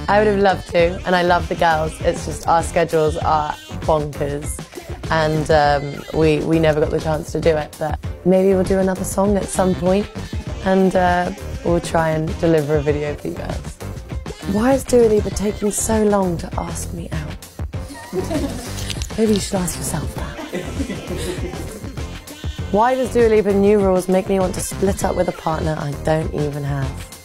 I would have loved to, and I love the girls. It's just our schedules are bonkers, and we never got the chance to do it. But maybe we'll do another song at some point, and we'll try and deliver a video for you guys. Why is Dualipa taking so long to ask me out? Maybe you should ask yourself that. Why does Dualipa New Rules make me want to split up with a partner I don't even have?